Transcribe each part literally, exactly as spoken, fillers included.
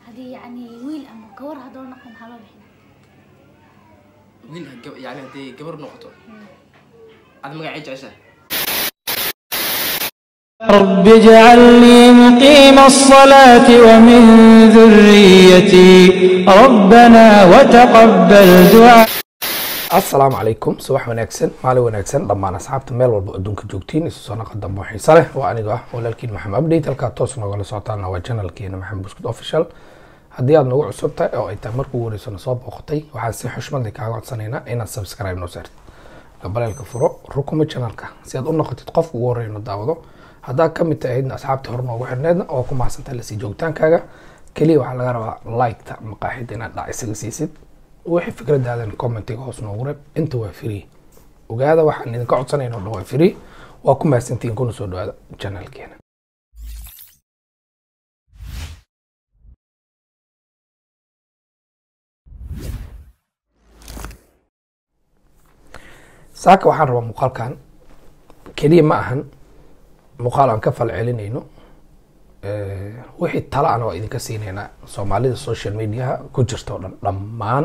هذه يعني ويل أما كور هذول نقم حلو بحنا ويل يعني هذه قبر نقطة هذا ما قاعد عشان رب اجعلني مقيم الصلاة ومن ذريتي ربنا وتقبل دعاء. السلام عليكم صباح وناكسن مالي وناكسن ضمان أصحابت ميل والبو أدونك جوجتين إسوسانا قدام بوحي صالح وأنيقا ولالكين محمد أبديت الكا توسنا وغلا سعطانا وجانا لكينا محمد بسكت أوفيشال هدي aad nagu cusubtahay oo ay tahay markuu wareysano soo booqatay waxaan si xushmad leh kaaga codsanaynaa inaad subscribe noo saartid gabaleelka furo rukuma channelka si aad u noqotid qofka ugu horeeya daawado hadaa ka mid tahay asxaabta hore noogu xirneedna oo ku mahadsantahay la sii joogtaankaaga kaliya waxaa laga rabaa like-ta maqaaxida inaad dhac isaga siisid wixii fikradaadan commentiga hoos noogu reeb inta waa free ogaada waxaan idinka codsanaynaa oo dhan waa free waa ku mahadsantihiin kuna soo dhawaada channelkeena saaka waxaan rabaa muuqaalkan keliya ma ahan muuqaal aan ka fal celinayno wixii tala aan waa idinka siinaynaa soomaalida social mediaha ku jirta oo dhan dhammaan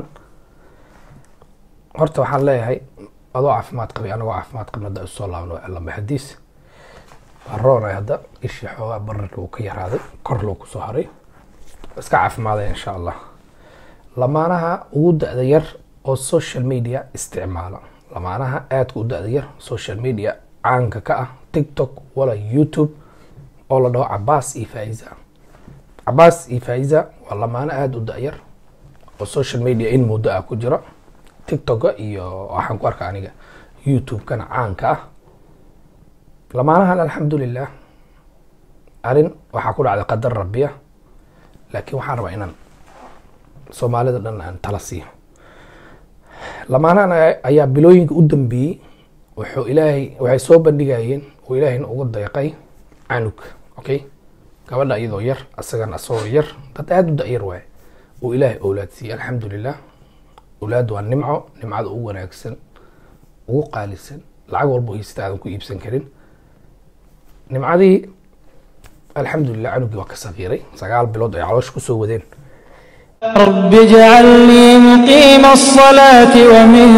horta waxaan leeyahay adoo caafimaad qabay anagoo caafimaad qabna hadda isoo laabno allama hadiis waan roonay hadda ishii xoogaa bararka uu ka yaraaday kor loo kusoo haray iska caafimaadaya insha allah lamaanaha ugu da-da yar oo social media isticmaala lamaanaha aadka u da-da yar social media caanka ka ah tiktok wala youtube oo la dhaho cabaas iyo faiza cabaas iyo faiza waa lamaano aada u da-yar oo social media in muddo ah ku jira tiktoka iyo waxaan ku arka aniga youtube-kana caanka ah lamaanahan alxamdulilah arrin waxaa ku dhacday qadar rabbiya laakiin waxaan rabaa inaan soomaalida dhan aan tala siiyo lamaanahan ayaa bilooyinka u dambeeyey wuxuu ilaahay waxay soo bandhigayeen oo ilaahayna uga deeqay canug okay gabadha iyadoo yar asagana asagoo yar dad aada u da-yar waaye oo ilaahay owlaad siiyey alxamdulilah owlaad waa nimco nimcada ugu wanaagsan ugu qaalisan lacag walba haysata aadan ku iibsan karin nimcadii alxamdulilah canugii waa ka saqiiray sagaal bilood ay caloosha kusoo wadeen رب اجعلني مقيم الصلاة ومن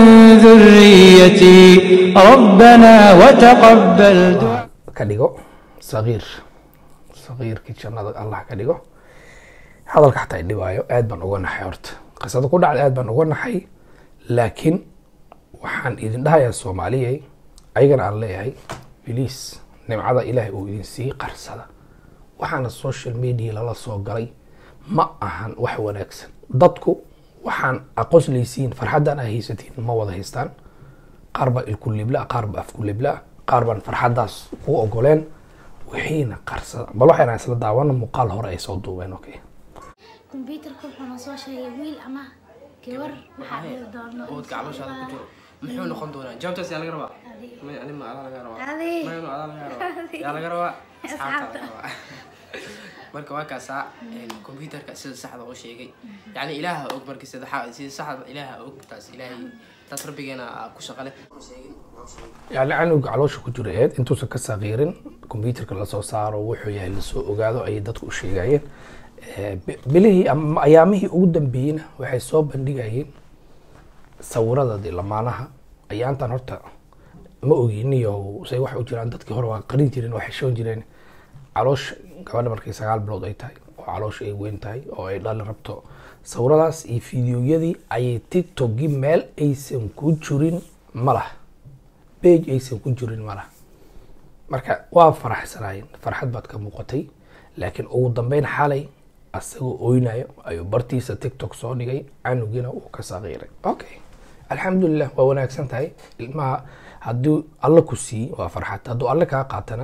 ذريتي ربنا وتقبل دعاء كديغو صغير صغير كيتشنada Allah ka dhigo hadalka xataa dhibaayo aad baan uga naxay horta qisada ku dhacday aad baan uga naxay laakiin waxaan idin dhahayaa Soomaaliyay ayagana aan leeyahay please nimcada Ilaahay uu idin sii qarsada waxaana social media lala soo galay ma ahan wax wanaagsan dadku waxaan aqosleysiin farxadan ay haysatiin ma wada haystaan qaar ba ilku libla qaar ba afku libla qaar baan farxadaas ku ogoleen wixiina qarsada bal waxaan isla daawana muuqaal hore ay soo duubeen okay كمبيوتر كوحنا سو شيء ويل أما كور محل دارنا oo gacmo shaada ku jiro muxuu noqon doonaa jawaabtaas yaa laga rabaa ma yani ma ala laga rabaa هذه ma yana ala laga rabaa yaa laga rabaa asxaabta marka waa kaasa computerka sida saxda oo sheegay yani ilaaha og markii sida sida saxda ilaaha og taas ilaahay taas rabbigeena ku shaqale yani canug caloosha ku jira eed intuusan ka saqiirin computerka la soo saaro wuxuu yahay la soo ogaado ay dadku u sheegayeen bilihii ama ayaamihii ugu dambeeyeyna waxay soo bandhigayeen sawirada lamaanaha ayaantan horta ma oginiyo say wax u jiraan dadkii hore waa qarin jireen waxay shoon jireen caloosha gabadha markay sagaal bilood ay tahay oo caloosha ay weyn tahay oo ay dhali rabto sawiradaas iyo fiidiyoyadii ayay tiktokgii meel aysan ku jirin malaha page aysan ku jirin malaha marka waa faraxsanaayeen farxad baad ka muuqatay laakiin ugu dambeyn xalay asagoo oynayo ayuu bartiisa tiktok soo dhigay canugina uu ka saqiiray okay alxamdulilah waa wanaagsan tahay ilmaha haddii alla ku siiyey waa farxad hadduu alle kaa qaatana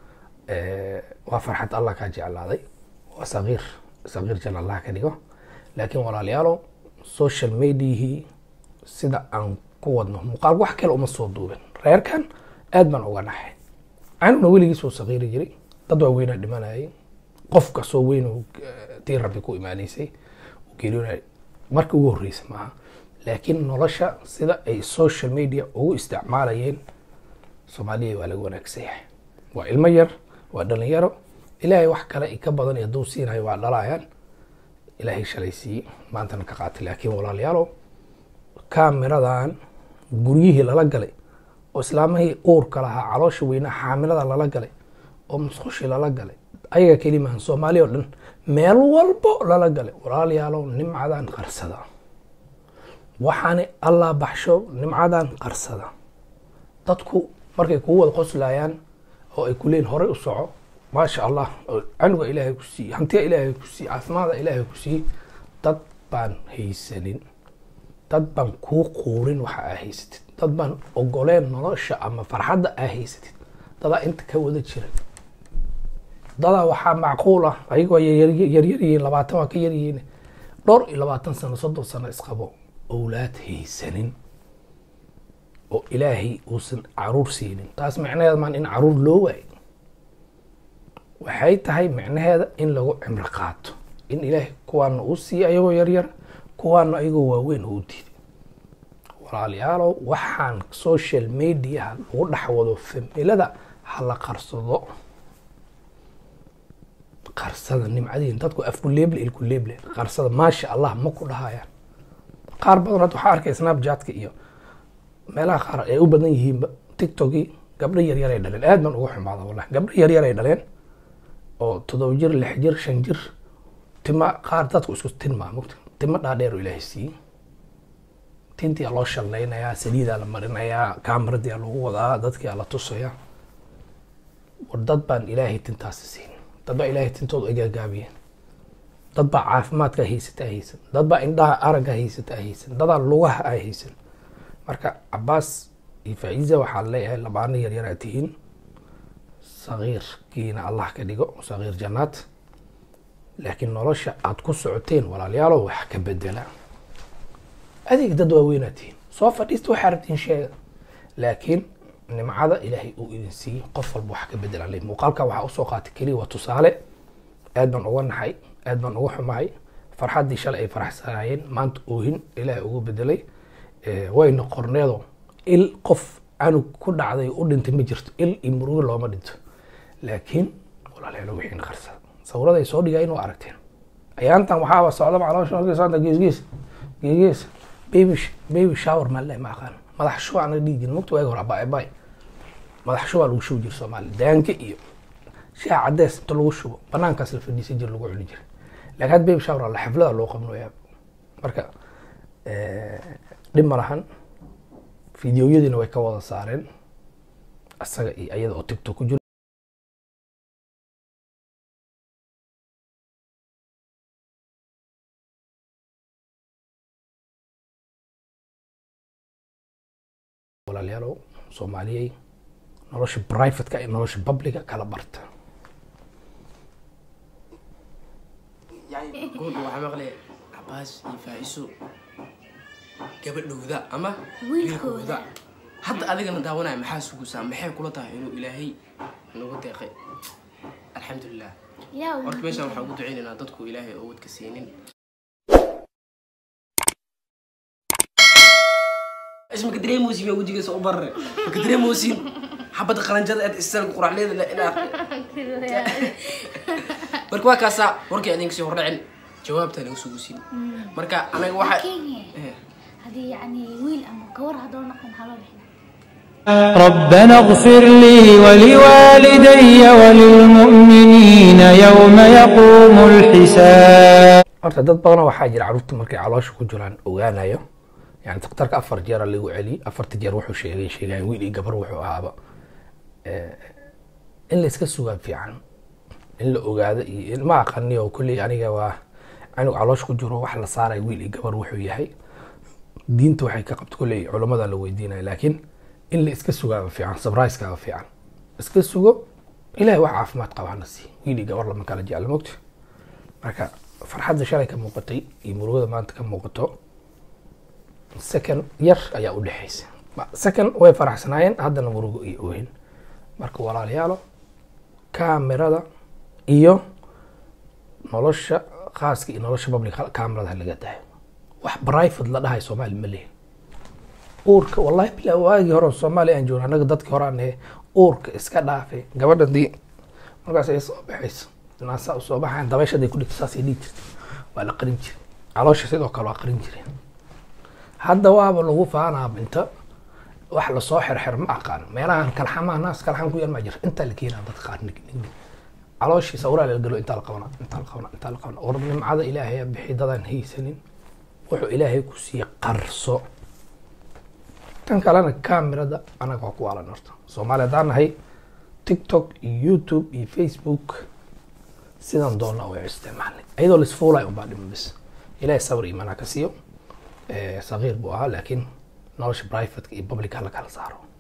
waa farxad allah kaa jeclaaday waa saqiir saqiir jal allah ka dhigo laakiin walaalayaalo social mediahii sida aan ku wadno muuqaal wax kale uma soo duubin reerkan aad baan uga naxay canugna weligiis uu saqiiri jiray dad waa weynaa dhimanayay qof kasoo weyn tii rabbi ku imaanaysay geeriyooday markii ugu horreysay maaha laakiin nolosha sida ay social media ugu isticmaalayeen Soomaaliya waa laga wanaagsan yahay waa ilmo yar waa dhalinyaro ilaahay wax kale ka badan hadduu siinayo waa dhalayaan ilaahay shalaysiiyey maantana ka qaatay laakiin walaalayaalow kaamiradan guryihii lala galay oo islaamihii uurka lahaa caloosha weynaa xaamilada lala galay oo musqushii lala galay ayaga kelimahan soomaali oo dhan meel walbo lala galay walaalayaalow nimcadan qarsada waxaani allah baxsho nimcadan qarsada dadku markay kugu wada qoslayaan oo ay ku leeyihin horey u soco maasha allah canuga ilaahay ku siiyey hantiya ilaahay ku siiyey caafimaada ilaahay ku siiyey dad baan haysanin dad baan kuu quurin waxa aa haysatid dad baan ogoleen nolosha ama farxadda aa haysatid dadaa inta ka wada jira dadaa waxaa macquul ah ayagoo yaryar yihiin labaatan waa ka yaryihiin dhowr iyo labaatan sano soddon sano isqabo owlaad haysanin oo ilaahay uusan caruur siinin taas macnaheeda maan in caruur loo waayo waxay tahay macnaheeda in lagu cimri qaato in ilaahay kuwaana uu siiya ayagoo yaryar kuwaana ayagoo waaweyn uu diiday walaalayaalow waxaan social mediaha lagu dhex wado familada hala qarsado qarsada nimcadiin dadku afku leeble ilku leeble qarsada maasha allah ma ku dhahayaan qaar badan hadda waxaa arkay snapchatka iyo meelaha qaar ay u badan yihiinba tiktokii gabdho yaryar ay dhaleen aad baan ugu xumaada wallahi gabdho yaryar ay dhaleen oo toddoba jir lix jir shan jir tima qaar dadku isku tinmaa mugta tima dhaadheer oo ilaahay siiyey tintii loo shallaynayaa saliidaa la marinayaa kaamaradi lagu wadaa dadkii la tusayaa war dad baan ilaahay tintaasi siin dad baa ilaahay tintooda agaagaabiyeen dad baa caafimaadka haysata haysan dad baa indhaha aragga haysata haysan dadaa lugaha ay haysan marka cabaas iyo faa'iiza waxaa leeyahay labaana yaryar aad tihiin sagiirkiina allah ka dhigo sagiir jannaad laakiin nolosha aad ku socoteen walaalayaalow wax ka bedela adeeg dad waaweynaa tihiin soo fadhiista waxaa rabtiin sheega laakiin nimcada ilaahay uu idin siiyey qof walba wax ka bedela le muuqaalka waxaa usoo qaatay keliya waa tusaale aad baan uga naxay aad baan uga xumahay farxaddii shalay ay faraxsanaayeen maanta oohin ilaahay ugu bedelay wayna qorneedo il qof canug ku dhacday u dhintay ma jirto il iyo murugo looma dhinto laakiin walaalayaal wixiin qarsada sawirada ay soo dhigayeen waa aragteen ayaantan waxaaba socdaba caloosha markay socda geesgees geesgees baby baby shower ma le ma aqaan madax shuba aan dhiigin mugta waagi hore abaa abay madax shuba lagu shubi jiro Soomaali daanka iyo shaah cadeys inta lagu shubo banaankaas la fadhiisan jir lagu cuni jiray laakiin baby shower la xaflada loo qabnayo marka ee dhib ma lahan fiidiyoyadiina way ka wada saareen asaga iyo ayada oo tiktok ku jiro walaalayaalow soomaaliyey nolosha privateka iyo nolosha publica kala barta يعني قول waxaa maqlay cabaas iyo faa'iiso gabadhooda ama wiilkooda hadda adigana daawanaya maxaa sugusaa maxay kula tahay inuu ilaahay nagu deeqay alxamdulilah yaa horta meeshaan waxaan ugu duceynaynaa dadku ilaahay oo wadka siinin اسمك دري موسم يا ودي سو برا دري موسم حبه قلنجد اد استل قرعليد لا الى marka waa kaasa warkii adin soo hordhacin jawaabta lagu soo guusin marka anaga waxa hadii yani wiil ama gawar hadoo noqon xalal ربنا اغفر لي ولوالدي وللمؤمنين يوم يقوم الحساب horta dad badan waxaa jira caruurta markay caloosha ku jiraan ogaanayo يعني تختارك أفر جير اللي هو علي أفر تجار وحو شيء شيء ويلي قبر وحو هذا إن لسه السوق في عن إن لقعد ما أقنيه وكل يعني جوا عنو علاش كجرو وحلا صار ويلي قبر وحو يهي دين توحي كقبت كل علماء ذا لو يدينا لكن إن لسه السوق في عن سبرايز كا في عن لسه السوق إلى وعاف ما تقوى نسي ويلي قبر لما كان جاء الموت مركا فرحات شركة موقتي يمروا ما أنت كم موقته سكن ير ayaa u dhaxaysa second way faraxsanaayeen haddana murugo iyo oohin marka walaalayaalo kaamirada iyo nolosha khaaska iyo nolosha public kaamirada laga dahay wax private la dhahay Soomaali ma leeyahay uurka wallahi bilaa waagi hore Soomaali aan joogno anaga dadkii hore aan uurka iska dhaafay gabadhadii markaas ay soo baxayso naasa soo baxaan dabayshaday ku dhigtay saas ay dhigtay waa la qarin jiray caloosha sidoo kale waa qarin jireen hadda waaba lagu faanaa inta wax lasoo xirxir ma aqaan meelahan kalxamaha naas kalxam ku yar ma jira inta la keenaa dad qaar nig nig calooshii sawraa la galo inta la qabana inta la qabana inta la qabana war nimcada ilaahay bixi dadan haysanin wuxuu ilaahay ku sii qarso tan kalena kaamirada anaga ku waalan horta Soomaaliya daanahay TikTok iyo YouTube iyo Facebook sidan doona oo isticmaalay ayadoo la isfuulay u baadhim bis ilaahay sabr iimaan ka siiyo ee sagiir buu ahaa laakiin nolosha private iyo public la kala saaro